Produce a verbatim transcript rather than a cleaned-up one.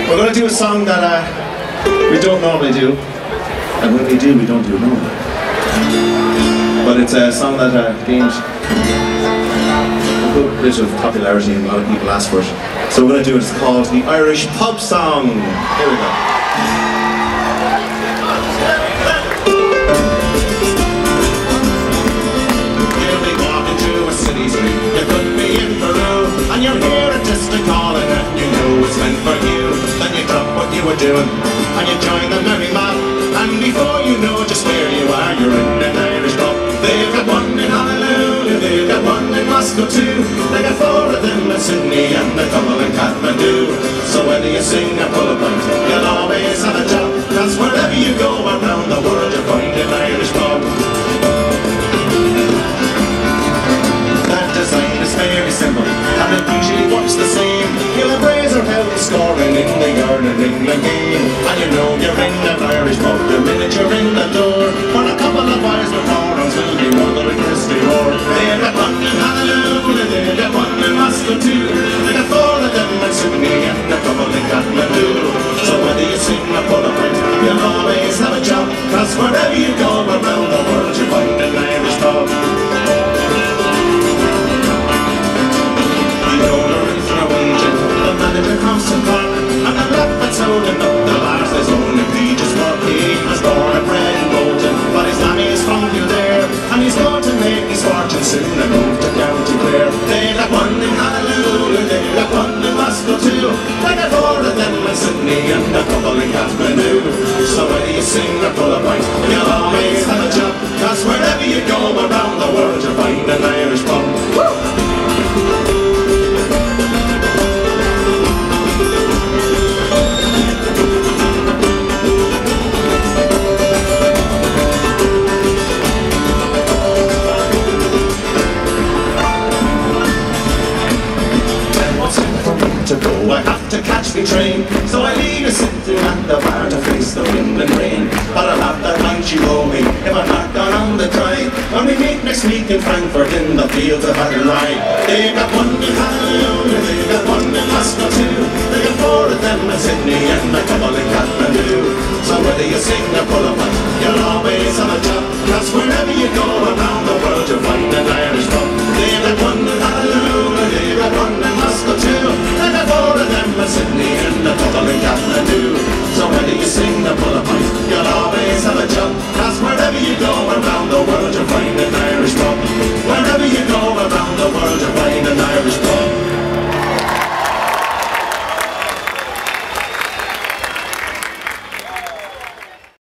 We're going to do a song that uh, we don't normally do, and when we do, we don't do it normally. But it's a song that uh, gained a good bit of popularity and a lot of people asked for it. So we're going to do it. It's called the Irish Pub Song. Here we go. Here we walk into a city street. You could be in Peru, and you'll hear a distant calling, and you know it's meant for you. Then you drop what you were doing, and you join the merry mob. And before you know just where you are, you're in an Irish pub. They've got one in Honolulu, they've got one in Moscow too. They got four of them in Sydney and a couple in Kathmandu. So whether you sing or pull a pint, you'll always have a job. Cause wherever you go around the world, you'll find an Irish pub. That design is very simple, and it usually works the same. You'll have razor help scoring in the yard and in the game. And you know you're in an Irish pub the minute you're in the door. For a couple of bars before until you wonder a Christy roar. They've got one in Honolulu, they've got one in Moscow too. They got four of them in Sydney and a couple in Kathmandu. So whether you sing or pull a print, you'll always have a job. Cause wherever you go around the world, you'll find an Irish pub. The manager comes to Cork, and the rabbits holding up the bars. There's only Regis Cork. He was born and bred in Bolton, but his mammy is from Kildare, and he's going to make his fortune soon and move to County Clare. They got one in Honolulu, they got one in Moscow too. They got four of them in Sydney and a couple in Kathmandu. So whether you sing or pull a pint, you'll always have a job. Cause wherever you go around the world, you'll find an Irish pub. Woo! To go, I have to catch the train, so I leave her sitting at the bar to face the wind and rain. But I'll have that mind you owe me if I'm not gone on the drive. When we meet next week in Frankfurt in the fields of Adelaide. They've got one in Honolulu, they've got one in Moscow too.